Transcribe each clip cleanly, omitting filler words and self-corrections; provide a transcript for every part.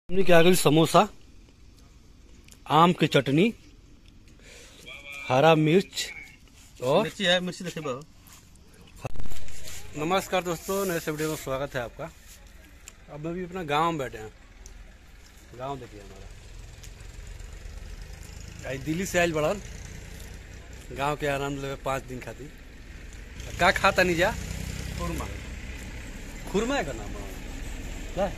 हमने क्या गई समोसा, आम की चटनी, हरा मिर्च और मिर्ची है। मिर्ची देखे बा। नमस्कार दोस्तों, नए से वीडियो में स्वागत है आपका। अब अभी अपना गांव में बैठे हैं। गांव देखिए हमारा, आई दिल्ली से आयल बड़न गांव के आनंद ले 5 दिन खातिर। का खाता नहीं जा खुरमा। खुरमा का नाम है।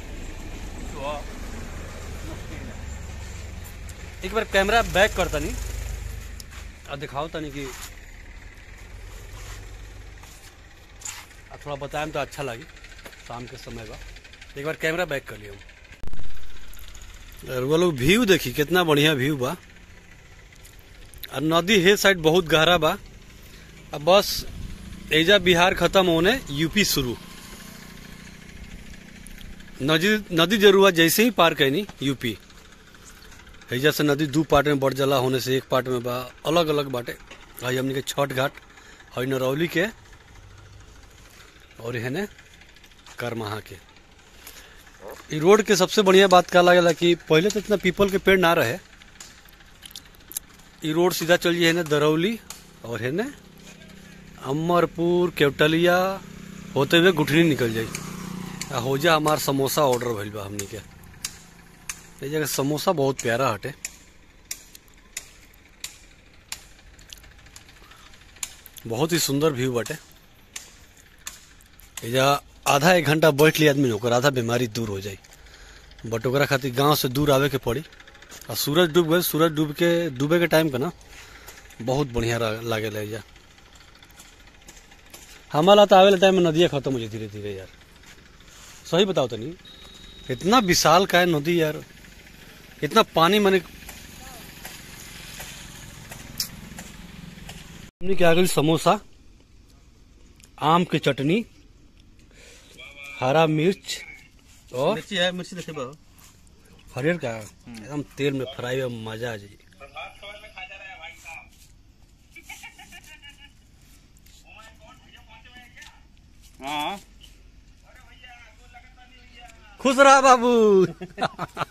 एक बार कैमरा बैक करता नहीं और दिखाओ तनी कि थोड़ा बताएं तो अच्छा लगी। शाम के समय बा, एक बार कैमरा बैक कर लिया। वो लोग व्यू देखी कितना बढ़िया व्यू बा। और नदी हे साइड बहुत गहरा बा। अब बस एजा बिहार खत्म होने यूपी शुरू। नदी जरूर जैसे ही पार कैनी यूपी। हैजा से नदी 2 पार्ट में बढ़ जाला, होने से एक पार्ट में बा अलग अलग बाटे। हई हमने के छठ घाट, हई नरौली के, और यह करमाहा के। ई रोड के सबसे बढ़िया बात का लगेला कि पहले तो इतना पीपल के पेड़ ना रहे। ई रोड सीधा चल जाए दरौली और है न अमरपुर केवटलिया होते हुए गुठरी निकल जाये। हो जा हमार समोसा ऑर्डर भइल बा हमनी के। ये जगह समोसा बहुत प्यारा हटे। बहुत ही सुंदर व्यू बाटे। आधा 1 घंटा बैठ लिया आदमी ओकर आधा बीमारी दूर हो जाए। बट ओकरा खातिर गांव से दूर आवे के पड़ी। और सूरज डूब गए, सूरज डूबे के टाइम का ना बहुत बढ़िया लागे ला। हमारा तो आवे टाइम में नदियाँ खत्म हो जाए धीरे धीरे यार। सही बताओ तो नहीं, इतना विशाल का है नदी यार, इतना पानी। मैंने हमने क्या गई समोसा, आम की चटनी, हरा मिर्च और मिर्ची है। मिर्ची देखे बा। हरियर का एकदम तेल में फ्राई में मजा आ जाए। हाँ, खुश रहा बाबू।